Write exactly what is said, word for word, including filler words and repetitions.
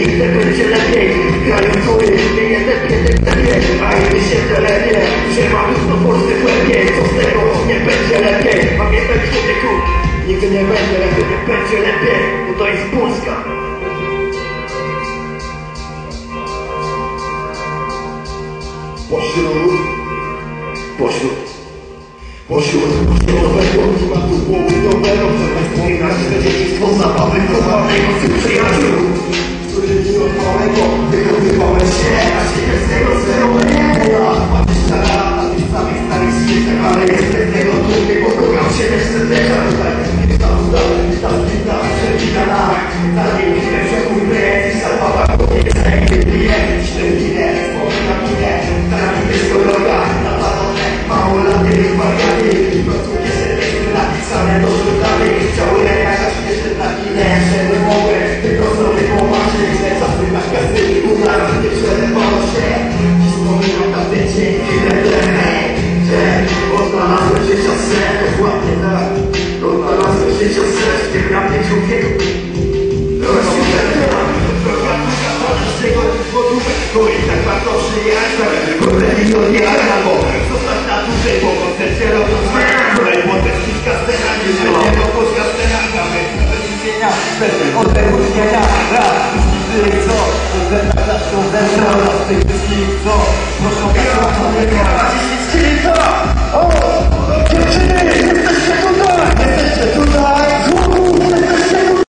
tak będzie lepiej. Grają czuły, nie lepiej, tak lepiej. A inny się telepie, że mam już na Polsce lepiej. Co z tego, nie będzie lepiej. Pamiętaj człowieku, nigdy nie będzie lepiej, nie będzie lepiej. Bo to jest Polska. Pośród, pośród, pośród pośrodowego klimatu południowego, żeby wspominać swe dzieciństwo zabawy kochanego swych przyjaciół, którymi od małego wychowywałem się, a siebie z tego zerowego. Patrzysz na lata tych samych starych świetach, ale jestem tego dumny, bo kocham się jeszcze też, a tutaj jest ta uda, jest ta wita, przewidana. Dalej nie wiem, że kurde, jest zabawa, bo nie jest najlepiej, śledzie, wspominam mnie. Droga, napadone, małolaty, wariaty. Pracuje się teksty napisane do żurnały. Chciałem jakaś jeszcze na chwilę, że nie mogłem tylko sobie pomarzyć. Lecz zapytać gazyny, umarł, nie przelewało się. Dziś wspominam tamte dzień, chwilę lewej. Gdzie odnalazłem życia sen, dokładnie tak. Odnalazłem życia sen, w tym rapie człowieku. Bo i tak warto przyjechać, kurde milionera, bo zostać na dłużej, bo koncercie robią zmiana. Kolej potem ściska scena, nie będzie to polska scena. Mamy bez istnienia, bez odległośnienia. Raz, już nigdy co, rozerwać zawsze odezwał nas tych wszystkich, co proszą kasła, co nie ma, dziesięć co.